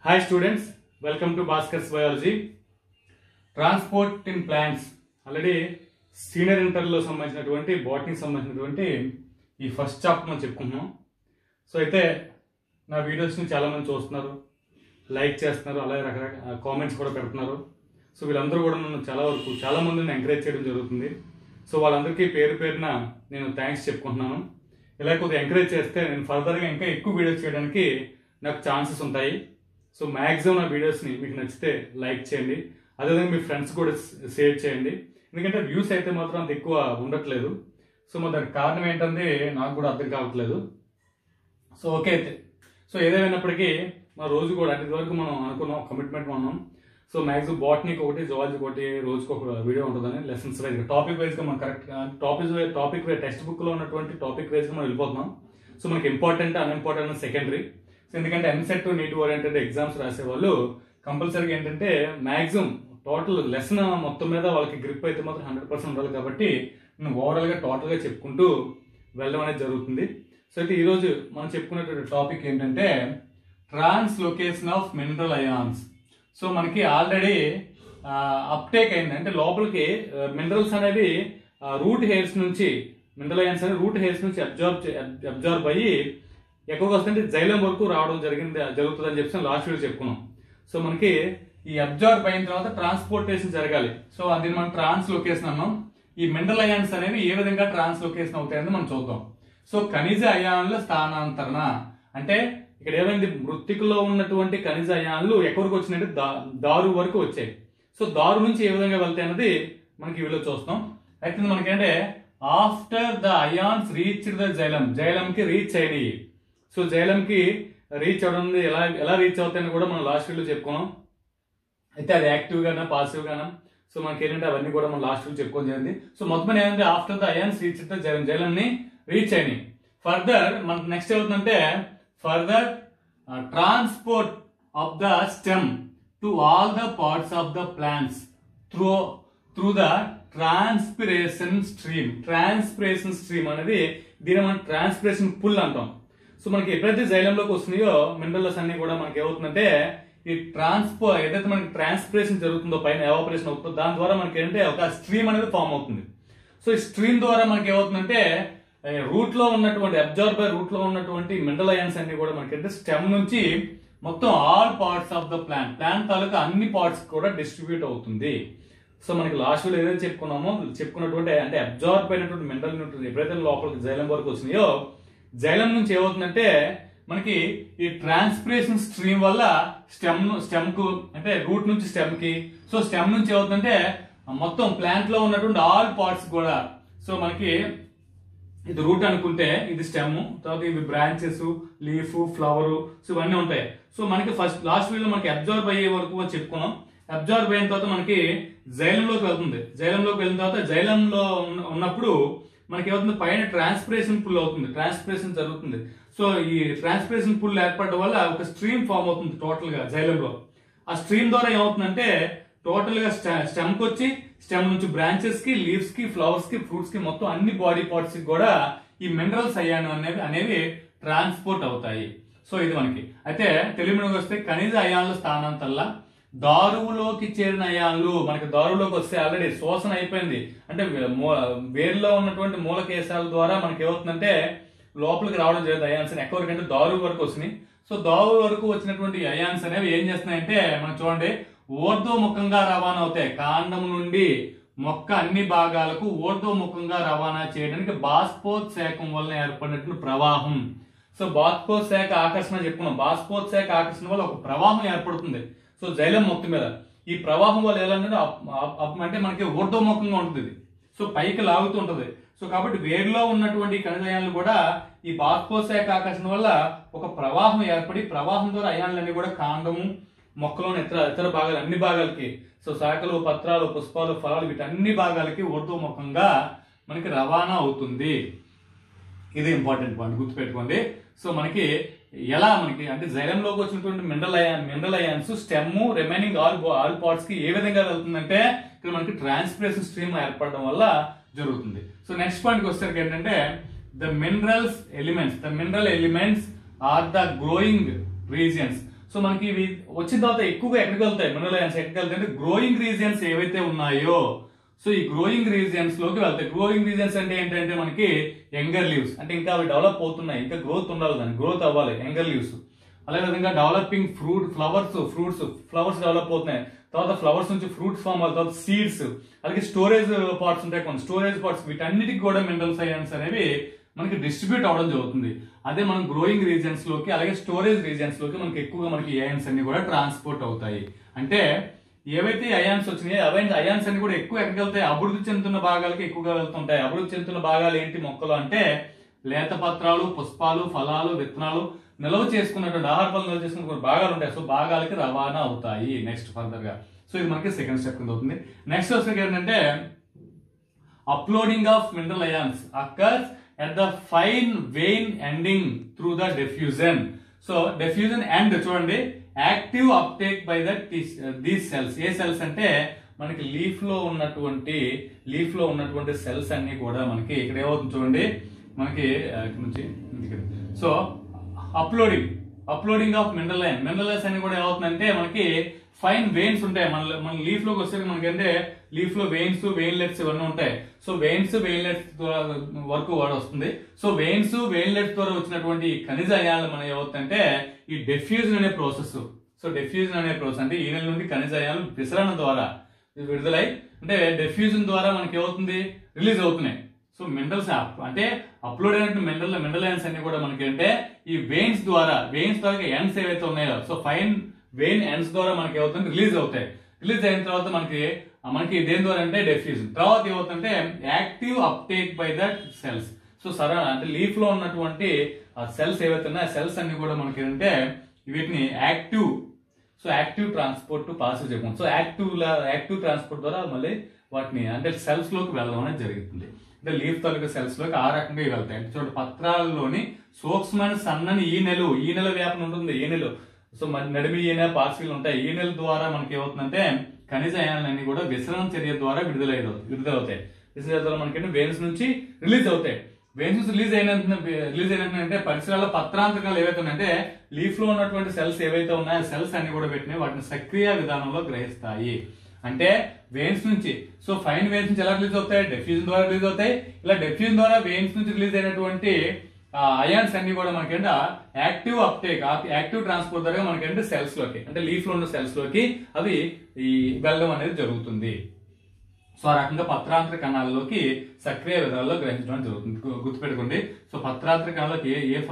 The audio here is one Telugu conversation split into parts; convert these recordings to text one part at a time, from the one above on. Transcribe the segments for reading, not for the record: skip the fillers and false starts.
Hi students, welcome to Bhaskar's Biology. Transport in plants. Already senior inter లో సంబంధించినటువంటి బాటనీ సంబంధించినటువంటి ఈ ఫస్ట్ చాప్టర్ మనం చెప్పుకుంటున్నాం. సో అయితే నా వీడియోస్ ని చాలా మంది చూస్తున్నారు, లైక్ చేస్తున్నారు, అలాగే రకరకాల కామెంట్స్ కూడా పెడుతున్నారు. సో వీళ్ళందరూ కూడా నన్ను చాలా మందిని ఎంకరేజ్ చేయడం జరుగుతుంది. సో వాళ్ళందరికీ పేరు పేరున నేను థ్యాంక్స్ చెప్పుకుంటున్నాను. ఇలా కొద్దిగా ఎంకరేజ్ చేస్తే నేను ఫర్దర్గా ఇంకా ఎక్కువ వీడియోస్ చేయడానికి నాకు ఛాన్సెస్ ఉంటాయి. సో మ్యాక్సిమం నా వీడియోస్ని మీకు నచ్చితే లైక్ చేయండి, అదేవిధంగా మీ ఫ్రెండ్స్ కూడా షేర్ చేయండి. ఎందుకంటే వ్యూస్ అయితే మాత్రం అంత ఎక్కువ ఉండట్లేదు. సో మరి దానికి కారణం ఏంటంటే నాకు కూడా అర్థం కావట్లేదు. సో ఓకే అయితే సో ఏదేమైనప్పటికీ మన రోజు కూడా అంటే ఇదివరకు మనం అనుకున్నాం కమిట్మెంట్ ఉన్నాం. సో మ్యాక్సిమం బాటనీకి ఒకటి, జువాలజీ ఒకటి రోజుకి ఒక వీడియో ఉంటుందని లెసన్స్ వైజ్గా టాపిక్ వైజ్గా మనం కరెక్ట్గా టాపిక్ వైజ్ టెక్స్ట్ బుక్లో ఉన్నటువంటి టాపిక్ వైజ్గా మనం వెళ్ళిపోతున్నాం. సో మనకి ఇంపార్టెంట్ అన్ఇంపార్టెంట్ సెకండరీ. సో ఎందుకంటే ఎంసెట్ నీట్ ఓరియంటెడ్ ఎగ్జామ్స్ రాసేవాళ్ళు కంపల్సరీగా ఏంటంటే మ్యాక్సిమం టోటల్ లెసన్ మొత్తం మీద వాళ్ళకి గ్రిప్ అయితే మాత్రం 100% ఉండాలి. కాబట్టి నేను ఓవరాల్గా టోటల్గా చెప్పుకుంటూ వెళ్ళడం అనేది జరుగుతుంది. సో అయితే ఈరోజు మనం చెప్పుకునేటువంటి టాపిక్ ఏంటంటే translocation of mineral ions. So మనకి ఆల్రెడీ అప్టేక్ అయింది, అంటే లోపలికి మినరల్స్ అనేవి రూట్ హెయిర్స్ నుంచి మినరల్ అయాన్స్ అనేవి రూట్ హెయిర్స్ నుంచి అబ్జార్బ్ అయ్యి ఎక్కువగా వస్తుంటే జైలం వరకు రావడం జరుగుతుందని చెప్పి లాస్ట్ వీడియో చెప్పుకున్నాం. సో మనకి ఈ అబ్జార్బ్ అయిన తర్వాత ట్రాన్స్పోర్టేషన్ జరగాలి. సో అది మనం ట్రాన్స్లోకేషన్ అన్నాం. ఈ మినరల్ అయాన్స్ అనేవి ఏ విధంగా ట్రాన్స్లోకేషన్ అవుతాయని మనం చూద్దాం. సో ఖనిజ అయాన్ల స్థానాంతరణ అంటే ఇక్కడ ఏమైంది, మృత్తికలో ఉన్నటువంటి ఖనిజ అయాన్లు ఎక్కడికి వచ్చినాయంటే దారు వరకు వచ్చాయి. సో దారు నుంచి ఏ విధంగా వెళ్తాయి అన్నది మనకి వీళ్ళు చూస్తాం. అయితే మనకంటే after the ions reach the జైలంకి రీచ్ అయినాయి. సో జైలంకి రీచ్ అవడం ఎలా రీచ్ అవుతాయని కూడా మనం లాస్ట్ వీడియో చెప్పుకున్నాం. అయితే అది యాక్టివ్ గానా పాసివ్ గానా, సో మనకి ఏంటంటే అవన్నీ కూడా మనం లాస్ట్ వీడియో చెప్పుకోవడం జరిగింది. సో మొత్తం ఏమంటే after the ions reach the జైలంని రీచ్ అయినాయి. ఫర్దర్ మనకు నెక్స్ట్ ఏమవుతుందంటే further transport of the stem to all the parts of the plants through the transpiration stream అనేది దీని మనం ట్రాన్స్పిరేషన్ పుల్ అంటాం. సో మనకి ఎప్పుడైతే జైలంలోకి వస్తున్నాయో మినరల్స్ అన్ని కూడా మనకి ఏమవుతుందంటే ఈ ఏదైతే మనకి ట్రాన్స్పిరేషన్ జరుగుతుందో పైన ఎవాపరేషన్ అవుతుందో దాని ద్వారా మనకి ఏంటంటే ఒక స్ట్రీమ్ అనేది ఫామ్ అవుతుంది. సో ఈ స్ట్రీమ్ ద్వారా మనకి ఏమవుతుందంటే రూట్ లో ఉన్నటువంటి అబ్జార్బర్ రూట్ లో ఉన్నటువంటి మినరల్ అయాన్స్ అన్ని కూడా మనకి స్టెమ్ నుంచి మొత్తం all parts of the plant తాలూకా అన్ని పార్ట్స్ కూడా డిస్ట్రిబ్యూట్ అవుతుంది. సో మనకి లాస్ట్ లో ఏదైతే చెప్పుకున్నటువంటి అంటే అబ్జార్బ్ అయినటువంటి మినరల్ న్యూట్రియన్స్ ఎప్పుడైతే లోపలికి జైలం వరకు వచ్చినాయో జైలం నుంచి ఏమవుతుందంటే మనకి ఈ ట్రాన్స్పిరేషన్ స్ట్రీమ్ వల్ల స్టెమ్ కు అంటే రూట్ నుంచి స్టెమ్ కి, సో స్టెమ్ నుంచి ఏమవుతుందంటే మొత్తం ప్లాంట్ లో ఉన్నటువంటి ఆల్ పార్ట్స్ కూడా, సో మనకి ఇది రూట్ అనుకుంటే ఇది స్టెమ్, తర్వాత ఇవి బ్రాంచెస్, లీఫ్, ఫ్లవర్, సో ఇవన్నీ ఉంటాయి. సో మనకి లాస్ట్ వీడియో మనకి అబ్జార్బ్ అయ్యే వరకు చెప్పుకున్నాం. అబ్జార్బ్ అయిన తర్వాత మనకి జైలంలోకి వెళ్తుంది. జైలంలోకి వెళ్ళిన తర్వాత జైలంలో ఉన్నప్పుడు మనకి ఏమవుతుంది, పైన ట్రాన్స్పిరేషన్ పుల్ అవుతుంది, ట్రాన్స్పిరేషన్ జరుగుతుంది. సో ఈ ట్రాన్స్పిరేషన్ పుల్ ఏర్పడడం వల్ల ఒక స్ట్రీమ్ ఫామ్ అవుతుంది టోటల్ గా జైలంలో. ఆ స్ట్రీమ్ ద్వారా ఏమవుతుందంటే టోటల్ గా స్టెమ్ కి వచ్చి స్టెమ్ నుంచి బ్రాంచెస్ కి, లీవ్స్ కి, ఫ్లవర్స్ కి, ఫ్రూట్స్ కి మొత్తం అన్ని బాడీ పార్ట్స్ కి కూడా ఈ మినరల్స్ అయాన్ అనేవి ట్రాన్స్పోర్ట్ అవుతాయి. సో ఇది మనకి అయితే తెలుగులోకి వస్తే ఖనిజ అయాన్ల స్థానాంతరణ దారువులోకి చేరిన అయాన్లు. మనకి దారువులోకి వస్తే ఆల్రెడీ శోషణ అయిపోయింది, అంటే వేర్లో ఉన్నటువంటి మూలకేశాల ద్వారా మనకి ఏమవుతుందంటే లోపలికి రావడం జరిగింది అయాన్స్ ఎక్కడికంటే దారు వరకు వచ్చినాయి. సో దారు వరకు వచ్చినటువంటి అయాన్స్ అనేవి ఏం చేస్తున్నాయంటే మనం చూడండి ఊర్ధ్వముఖంగా రవాణా అవుతాయి. కాండం నుండి మొక్క అన్ని భాగాలకు ఊర్ధ్వముఖంగా రవాణా చేయడానికి బాష్పోత్సేకం వల్ల ఏర్పడినటువంటి ప్రవాహం. సో బాష్పోత్సేక ఆకర్షణ చెప్పుకున్నాం. బాష్పోత్సేక ఆకర్షణ వల్ల ఒక ప్రవాహం ఏర్పడుతుంది. సో జైలం మొత్తం మీద ఈ ప్రవాహం వల్ల ఎలా అంటే మనకి ఊర్ధ్వముఖంగా ఉంటుంది, సో పైకి లాగుతూ ఉంటుంది. సో కాబట్టి వేరులో ఉన్నటువంటి ఖనిజ అయాన్లు కూడా ఈ బాష్పోత్సేక ఆకర్షణ వల్ల ఒక ప్రవాహం ఏర్పడి ప్రవాహం ద్వారా అయాన్లన్నీ కూడా కాండము, మొక్కలోని ఇతర భాగాలు అన్ని భాగాలకి, సో శాఖలు, పత్రాలు, పుష్పాలు, ఫలాలు వీటన్ని భాగాలకి ఊర్ధ్వముఖంగా మనకి రవాణా అవుతుంది. ఇది ఇంపార్టెంట్ పాయింట్, గుర్తుపెట్టుకోండి. సో మనకి ఎలా మనకి అంటే జైలంలోకి వచ్చినటువంటి mineral ions stem remaining all parts కి ఏ విధంగా వెళ్తుందంటే ఇక్కడ మనకి ట్రాన్స్పిరేషన్ స్ట్రీమ్ ఏర్పడడం వల్ల జరుగుతుంది. సో నెక్స్ట్ పాయింట్ వచ్చేసరికి ఏంటంటే the mineral elements are the growing regions. So మనకి ఇవి వచ్చిన తర్వాత ఎక్కువగా ఎక్కడికి వెళ్తాయి మినరల్ అయాన్స్, ఎక్కడికి వెళ్తాయి అంటే గ్రోయింగ్ రీజియన్స్ ఏవైతే ఉన్నాయో సో ఈ గ్రోయింగ్ రీజియన్స్ లోకి వెళ్తాయి. గ్రోయింగ్ రీజియన్స్ అంటే ఏంటంటే మనకి యంగర్ లీవ్స్, అంటే ఇంకా అవి డెవలప్ అవుతున్నాయి, ఇంకా గ్రోత్ ఉండాలి, దానికి గ్రోత్ అవ్వాలి యంగర్ లీవ్స్. అలాగే విధంగా డెవలపింగ్ ఫ్లవర్స్ డెవలప్ అవుతున్నాయి, తర్వాత ఫ్లవర్స్ నుంచి ఫ్రూట్స్ ఫామ్ అవుతుంది, తర్వాత సీడ్స్, అలాగే స్టోరేజ్ పార్ట్స్ ఉంటాయి కొన్ని స్టోరేజ్ పార్ట్స్, వీటన్నిటికి కూడా మినరల్స్ అయాన్స్ అనేవి మనకి డిస్ట్రిబ్యూట్ అవడం జరుగుతుంది. అదే మనం గ్రోయింగ్ రీజియన్స్ లోకి అలాగే స్టోరేజ్ రీజియన్స్ లోకి మనకి ఎక్కువగా మనకి అయాన్స్ అన్ని కూడా ట్రాన్స్పోర్ట్ అవుతాయి. అంటే ఏవైతే అయాన్స్ వచ్చినాయో అయాన్స్ అన్ని కూడా ఎక్కువ ఎక్కడికి వెళ్తాయి, అభివృద్ధి చెందుతున్న భాగాలకి ఎక్కువగా వెళ్తుంటాయి. అభివృద్ధి చెందుతున్న భాగాలు ఏంటి మొక్కలు అంటే లేత పత్రాలు, పుష్పాలు, ఫలాలు, విత్తనాలు, నిల్వ చేసుకున్నటువంటి ఆహార పదార్థాలు నిల్వ చేసుకున్న భాగాలు ఉంటాయి. సో భాగాలకి రవాణా అవుతాయి నెక్స్ట్ ఫర్దర్ గా. సో ఇది మనకి సెకండ్ స్టెప్ కింద అవుతుంది. నెక్స్ట్ వచ్చేసరికి ఏంటంటే uploading of mineral ions occurs at the fine vein ending through the diffusion. So diffusion and చూడండి active uptake by the these cells. ఏ సెల్స్ అంటే మనకి లీఫ్ లో ఉన్నటువంటి సెల్స్ అన్ని కూడా మనకి ఇక్కడ ఏమవుతుంది చూడండి మనకి నుంచి. So uploading of mineral ions అన్ని కూడా ఏమవుతుందంటే మనకి ఫైన్ వెయిన్స్ ఉంటాయి మన లీఫ్ లోకి వస్తే మనకంటే లీఫ్ లో వెయిన్లెట్స్ ఇవన్నీ ఉంటాయి. సో వెయిన్లెట్స్ వరకు వస్తుంది. సో వెయిన్లెట్స్ ద్వారా వచ్చినటువంటి ఖనిజ అయాలు మన ఏమవుతుందంటే ఈ డెఫ్యూజన్ అనే ప్రాసెస్. సో డెఫ్యూజన్ అనే ప్రాసెస్ అంటే ఈ నెల నుండి ఖనిజ అయాలు విసరణ ద్వారా విడుదలై అంటే డెఫ్యూజన్ ద్వారా మనకి ఏమవుతుంది రిలీజ్ అవుతున్నాయి. సో మినరల్స్ అంటే అప్లోడ్ అయినట్టు మినరల్ అయాన్స్ అన్ని కూడా మనకి అంటే ఈ వెయిన్స్ ద్వారా ఎండ్స్ ఏవైతే ఉన్నాయో సో ఫైన్ వెయిన్ ఎండ్స్ ద్వారా మనకి ఏమవుతుంది రిలీజ్ అవుతాయి. రిలీజ్ అయిన తర్వాత మనకి దేని ద్వారా అంటే డెఫ్యూజన్. తర్వాత ఏమవుతుందంటే active uptake by that cells. So అంటే లీఫ్ లో ఉన్నటువంటి సెల్స్ ఏవైతే ఉన్నాయో సెల్స్ అన్ని కూడా మనకి ఏంటంటే వీటిని యాక్టివ్ ట్రాన్స్పోర్ట్ పాసివ్ చెప్పాం. సో యాక్టివ్ ట్రాన్స్పోర్ట్ ద్వారా మళ్ళీ వాటిని అంటే సెల్స్ లోకి వెళ్ళడం అనేది జరుగుతుంది. అంటే లీఫ్ తాలూకా సెల్స్ లోకి ఆ రకంగా వెళ్తాయి. అంటే చూడండి పత్రాలలోని సూక్ష్మమైన సన్నని ఈనెల వ్యాపన ఉంటుంది. ఈనెలు సో నడిమి ఈనె పార్సిల్ ఉంటాయి. ఈనెల ద్వారా మనకి ఏమవుతుందంటే ఖనిజ అయాన్లన్నీ కూడా విసరణ చర్య ద్వారా విడుదలవుతాయి. విసరణ ద్వారా మనకి వెయిన్స్ నుంచి రిలీజ్ అవుతాయి. వెయిన్స్ నుంచి రిలీజ్ అయినంటే పరిసరాల పత్రాంతకాలు ఏవైతే ఉన్నాయంటే లీఫ్ లో ఉన్నటువంటి సెల్స్ ఏవైతే ఉన్నాయో సెల్స్ అన్ని కూడా పెట్టినాయి వాటిని సక్రియ విధానంలో గ్రహిస్తాయి. అంటే వెయిన్స్ నుంచి సో ఫైన్ వెయిన్స్ నుంచి ఎలా రిలీజ్ అవుతాయి డెఫ్యూజన్ ద్వారా రిలీజ్ అవుతాయి. ఇలా డెఫ్యూజన్ ద్వారా వెయిన్స్ నుంచి రిలీజ్ అయినటువంటి అయాన్స్ అన్ని కూడా మనకంటే యాక్టివ్ అప్టేక్ యాక్టివ్ ట్రాన్స్పోర్ట్ ద్వారా మనకంటే సెల్స్ లోకి అంటే లీఫ్ లో ఉన్న సెల్స్ లోకి అవి వెళ్ళడం అనేది జరుగుతుంది. సో ఆ రకంగా పత్రాంతర కణాల్లోకి సక్రియ విధానంలో గ్రహించడం జరుగుతుంది. గుర్తుపెట్టుకోండి. సో పత్రాంతర కణాల్లోకి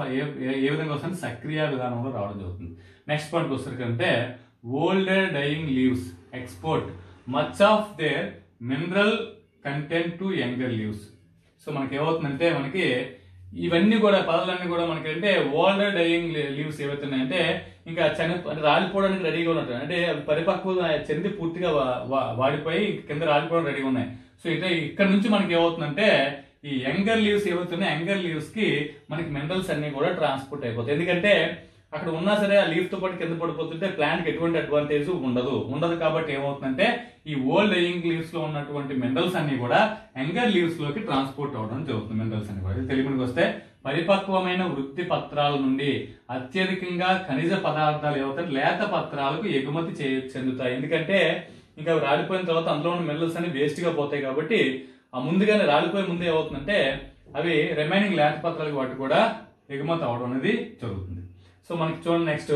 ఏ విధంగా వస్తుంది సక్రియ విధానంలో రావడం జరుగుతుంది. నెక్స్ట్ పాయింట్ వస్తే older dying leaves export much of their mineral content to younger leaves. So మనకి ఏమవుతుందంటే మనకి ఇవన్నీ కూడా పదాలన్నీ కూడా మనకి అంటే ఓల్డర్ డైయింగ్ లీవ్స్ ఏవైతే ఉన్నాయంటే ఇంకా రాలిపోవడానికి రెడీగా ఉన్నట్టు అంటే పరిపక్వ చెంది పూర్తిగా వాడిపోయి కింద రాలిపోవడం రెడీగా ఉన్నాయి. సో ఇక్కడ నుంచి మనకి ఏమవుతుందంటే ఈ యంగర్ లీవ్స్ ఏవైతే ఉన్నాయో యంగర్ లీవ్స్ కి మనకి మినరల్స్ అన్ని కూడా ట్రాన్స్పోర్ట్ అయిపోతాయి. ఎందుకంటే అక్కడ ఉన్నా సరే ఆ లీఫ్ తో పాటు కింద పడిపోతుంటే ప్లాంట్ కి ఎటువంటి అడ్వాంటేజ్ ఉండదు కాబట్టి ఏమవుతుందంటే ఈ ఓల్డ్ డైయింగ్ లీవ్స్ లో ఉన్నటువంటి మినరల్స్ అన్ని కూడా యంగర్ లీవ్స్ లోకి ట్రాన్స్పోర్ట్ అవడం జరుగుతుంది. మినరల్స్ అన్ని కూడా తెలుగుకి వస్తే పరిపక్వమైన వృత్తి పత్రాల నుండి అత్యధికంగా ఖనిజ పదార్థాలు ఏవైతే లేత పత్రాలకు ఎగుమతి చెందుతాయి. ఎందుకంటే ఇంకా రాలిపోయిన తర్వాత అందులో ఉన్న మినరల్స్ అన్ని వేస్ట్ గా పోతాయి కాబట్టి ఆ ముందుగానే రాలిపోయే ముందు ఏమవుతుందంటే అవి రిమైనింగ్ లేత పత్రాలకు వాటి కూడా ఎగుమతి అవడం అనేది జరుగుతుంది. సో మనకి చూడండి నెక్స్ట్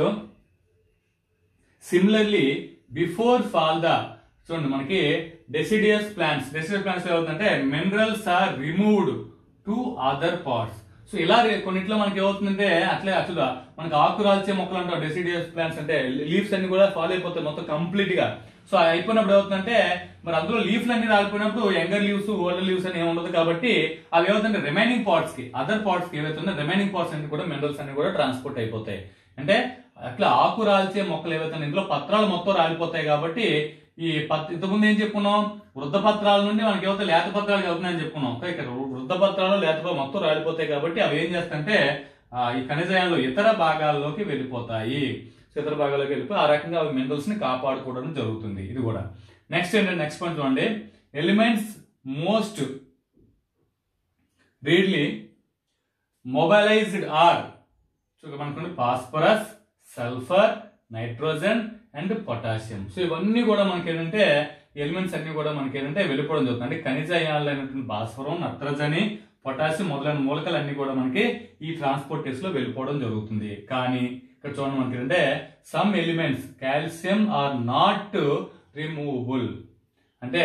సిమిలర్లీ బిఫోర్ ఫాల్ చూడండి మనకి డెసిడియస్ ప్లాంట్స్ ఏమవుతుందంటే minerals are removed to other parts. So ఇలా కొన్నిట్లో మనకి ఏమవుతుందంటే అట్లా మనకి ఆకురాల్చే మొక్కలు అంటాం డెసిడియస్ ప్లాంట్స్ అంటే లీవ్స్ అన్ని కూడా ఫాల్ అయిపోతాయి మొత్తం కంప్లీట్ గా. సో అయిపోయినప్పుడు ఏమవుతుందంటే మరి అందులో లీవ్స్ అన్ని రాలిపోయినప్పుడు యంగర్ లీవ్స్ ఓల్డర్ లీవ్స్ అని ఏముండదు కాబట్టి అవి ఏమవుతుంటే రిమైనింగ్ పార్ట్స్ కి అదర్ పార్ట్స్ కి ఏవైతే ఉన్నాయో రిమైనింగ్ పార్ట్స్ అన్ని కూడా మినరల్స్ అన్ని కూడా ట్రాన్స్పోర్ట్ అయిపోతాయి. అంటే అట్లా ఆకు రాల్చే మొక్కలు ఏవైతే ఇందులో పత్రాలు మొత్తం రాలిపోతాయి కాబట్టి ఈ ఇంతకుముందు ఏం చెప్పుకున్నాం వృద్ధ పత్రాల నుండి మనకి ఏవైతే లేత పత్రాలు అవుతున్నాయని చెప్పుకున్నాం. ఇక్కడ వృద్ధ పత్రాలు లేత మొత్తం రాలిపోతాయి కాబట్టి అవి ఏం చేస్తాయంటే ఈ ఖనిజాయాలు ఇతర భాగాల్లోకి వెళ్ళిపోతాయి. ఇతర భాగాల్లోకి వెళ్ళిపోయి ఆ రకంగా అవి మినరల్స్ ని కాపాడుకోవడం జరుగుతుంది. ఇది కూడా నెక్స్ట్ ఏంటంటే నెక్స్ట్ పాయింట్ చూడండి elements most readily mobilized are మనకు phosphorus, sulphur, nitrogen and potassium. So ఇవన్నీ కూడా మనకి ఏంటంటే ఎలిమెంట్స్ అన్ని కూడా మనకి ఏంటంటే వెళ్ళిపోవడం జరుగుతుంది. అంటే ఖనిజ అయాన్లు అయినటువంటి భాస్వరం, నత్రజని, పొటాషియం మొదలైన మూలకాలు అన్ని కూడా మనకి ఈ ట్రాన్స్పోర్టేషన్ లో వెళ్ళిపోవడం జరుగుతుంది. కానీ ఇక్కడ చూడండి మనకి ఏంటంటే some elements calcium are not removable. అంటే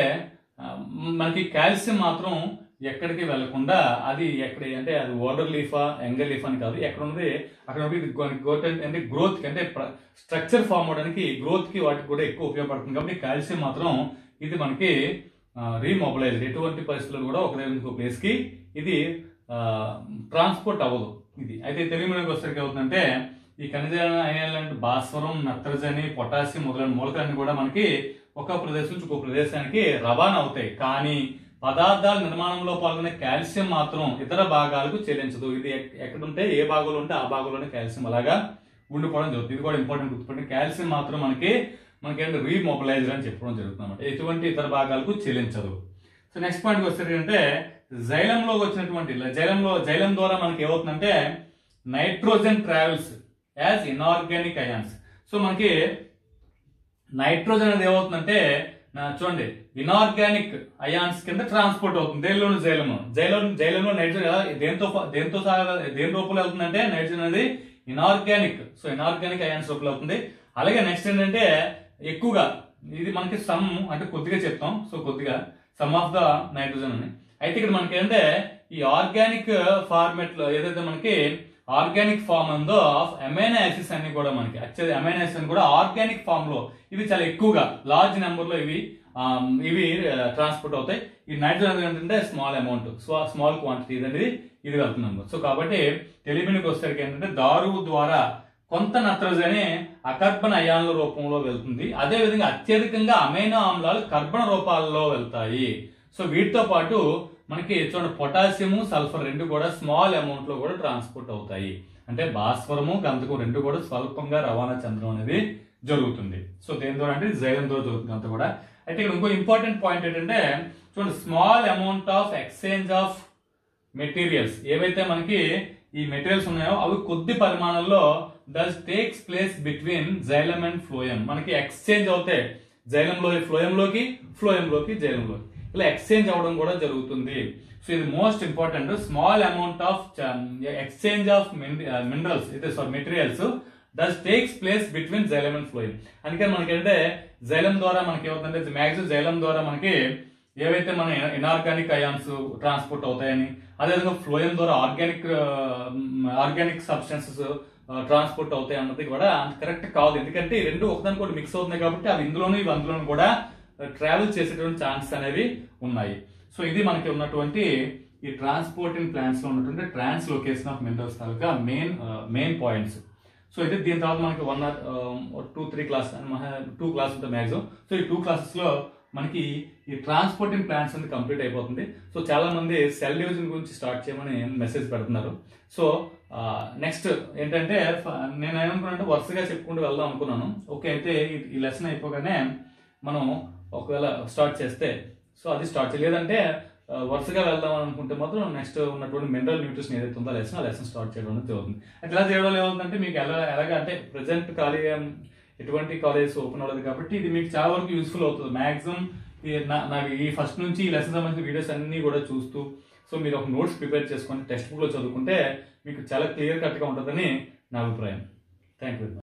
మనకి కాల్షియం మాత్రం ఎక్కడికి వెళ్లకుండా అది ఎక్కడ అంటే అది ఓల్డర్ లీఫా యంగర్ లీఫ్ అని కాదు, ఎక్కడ ఉంది అక్కడ అంటే గ్రోత్ అంటే స్ట్రక్చర్ ఫామ్ అవడానికి గ్రోత్ కి వాటికి కూడా ఎక్కువ ఉపయోగపడుతుంది. కాబట్టి కాల్షియం మాత్రం ఇది మనకి రీమొబిలైజ్డ్, ఎటువంటి పరిస్థితుల్లో కూడా ఒక దగ్గర ఇంకో ప్లేస్ కి ఇది ట్రాన్స్పోర్ట్ అవ్వదు. ఇది అయితే తెలుగులోకి వచ్చేసరికి అవుతుందంటే ఈ ఖనిజ అయాన్లు భాస్వరం, నత్రజని, పొటాషియం మొదలైన మూలకాలన్నీ కూడా మనకి ఒక ప్రదేశం నుంచి ఒక ప్రదేశానికి రవాణా అవుతాయి. కానీ పదార్థాల నిర్మాణంలో పాల్గొనే కాల్షియం మాత్రం ఇతర భాగాలకు చెల్లించదు. ఇది ఎక్కడుంటే ఏ భాగంలో ఉంటే ఆ భాగంలోనే కాల్షియం అలాగా ఉండిపోవడం జరుగుతుంది. ఇది కూడా ఇంపార్టెంట్ గుర్తుపెట్టి కాల్షియం మాత్రం మనకి రీమొబిలైజర్ అని చెప్పడం జరుగుతుంది అన్నమాట. ఎటువంటి ఇతర భాగాలకు చెల్లించదు. సో నెక్స్ట్ పాయింట్ వచ్చేసరికి అంటే జైలంలోకి వచ్చినటువంటి జైలం ద్వారా మనకి ఏమవుతుందంటే nitrogen travels as inorganic ions. So మనకి నైట్రోజన్ అనేది ఏమవుతుందంటే చూడండి ఇనార్గానిక్ అయాన్స్ కింద ట్రాన్స్పోర్ట్ అవుతుంది. జైలంలో నైట్రోజన్ దేని రూపంలో వెళ్తుందంటే నైట్రోజన్ అనేది ఇనార్గానిక్. సో ఇనార్గానిక్ అయాన్స్ రూపంలో అవుతుంది. అలాగే నెక్స్ట్ ఏంటంటే ఎక్కువగా ఇది మనకి సమ్ అంటే కొద్దిగా చెప్తాం. సో కొద్దిగా సమ్ ఆఫ్ ద నైట్రోజన్ అని. అయితే ఇక్కడ మనకి ఏంటంటే ఈ ఆర్గానిక్ ఫార్మేట్ లో ఏదైతే మనకి ఆర్గానిక్ ఫామ్ ఉందో ఆఫ్ అమైనో యాసిడ్స్ అన్ని కూడా మనకి వచ్చేది అమైనో యాసిడ్స్ కూడా ఆర్గానిక్ ఫామ్ లో ఇవి చాలా ఎక్కువగా లార్జ్ నెంబర్ లో ఇవి ట్రాన్స్పోర్ట్ అవుతాయి. ఈ నైట్రోజన్ ఏంటంటే స్మాల్ అమౌంట్, స్మాల్ క్వాంటిటీ అనేది ఇది వెళ్తుంది. సో కాబట్టి తెలివినికి వచ్చేసరికి ఏంటంటే దారువు ద్వారా కొంత నత్రజని అకర్బన అయాన్ల రూపంలో వెళ్తుంది. అదే విధంగా అత్యధికంగా అమైనో ఆమ్లాలు కర్బన రూపాల్లో వెళ్తాయి. సో వీటితో పాటు మనకి చూడండి పొటాషియం, సల్ఫర్ రెండు కూడా స్మాల్ అమౌంట్ లో కూడా ట్రాన్స్పోర్ట్ అవుతాయి. అంటే భాస్వరము, గంధకం రెండు కూడా స్వల్పంగా రవాణా చెందడం అనేది జరుగుతుంది. సో దేని ద్వారా అంటే జైలం ద్వారా జరుగుతుంది అంతా కూడా. అయితే ఇక్కడ ఇంకో ఇంపార్టెంట్ పాయింట్ ఏంటంటే చూడండి small amount of exchange of materials, ఏవైతే మనకి ఈ మెటీరియల్స్ ఉన్నాయో అవి కొద్ది పరిమాణంలో does takes place between xylem and phloem. మనకి ఎక్స్చేంజ్ అవుతాయి ఫ్లోయంలోకి జైలంలోకి ఇలా ఎక్స్చేంజ్ అవ్వడం కూడా జరుగుతుంది. సో ఇది most important. Small amount of exchange of minerals materials does takes place between xylem and phloem. అందుకని మనకి ఏంటంటే జైలం ద్వారా మనకి ఏమవుతుందంటే మ్యాక్సిమం జైలం ద్వారా మనకి ఏవైతే మన ఇనార్గానిక్ అయాన్స్ ట్రాన్స్పోర్ట్ అవుతాయని, అదేవిధంగా ఫ్లోయం ద్వారా ఆర్గానిక్ సబ్స్టెన్సెస్ ట్రాన్స్పోర్ట్ అవుతాయి అన్నది కూడా అంత కరెక్ట్ కాదు. ఎందుకంటే ఈ రెండు ఒకదాని కూడా మిక్స్ అవుతున్నాయి కాబట్టి అవి ఇందులోనూ ఇవి అందులోనూ కూడా ట్రావెల్ చేసేటువంటి ఛాన్సెస్ అనేవి ఉన్నాయి. సో ఇది మనకి ఉన్నటువంటి ఈ ట్రాన్స్పోర్టింగ్ ప్లాంట్స్ లో ఉన్నటువంటి ట్రాన్స్లోకేషన్ ఆఫ్ మినరల్స్ తాలూకా మెయిన్ పాయింట్స్. సో ఇది దీని తర్వాత మనకి 1 or 2-3 క్లాస్ 2 క్లాస్ ఉంటుంది మ్యాక్సిమం. సో ఈ 2 క్లాసెస్ లో మనకి ఈ ట్రాన్స్పోర్టింగ్ ప్లాంట్స్ అనేది కంప్లీట్ అయిపోతుంది. సో చాలా మంది సెల్ డివిజన్ గురించి స్టార్ట్ చేయమని మెసేజ్ పెడుతున్నారు. సో నెక్స్ట్ ఏంటంటే నేను ఏమనుకున్నానంటే వరుసగా చెప్పుకుంటూ వెళ్దాం అనుకున్నాను. ఓకే, అయితే ఈ లెసన్ అయిపోగానే మనం ఒకవేళ స్టార్ట్ చేస్తే సో అది స్టార్ట్ చేయలేదంటే వరుసగా వెళ్దాం అనుకుంటే మాత్రం నెక్స్ట్ ఉన్నటువంటి మినరల్ న్యూట్రిషన్ ఏదైతే ఉందో ఆ లెసన్ స్టార్ట్ చేయడం అనేది జరుగుతుంది. అయితే ఇలా చేయడం ఏమవుతుందంటే మీకు ఎలాగా అంటే ప్రెసెంట్ ఎటువంటి కాలేజెస్ ఓపెన్ అవ్వలేదు కాబట్టి ఇది మీకు చాలా వరకు యూస్ఫుల్ అవుతుంది. మాక్సిమం నాకు ఈ ఫస్ట్ నుంచి ఈ లెసన్ సంబంధించిన వీడియోస్ అన్ని కూడా చూస్తూ సో మీరు ఒక నోట్స్ ప్రిపేర్ చేసుకొని టెక్స్ట్ బుక్ లో చదువుకుంటే మీకు చాలా క్లియర్ కట్ గా ఉంటుందని నా అభిప్రాయం. Thank you.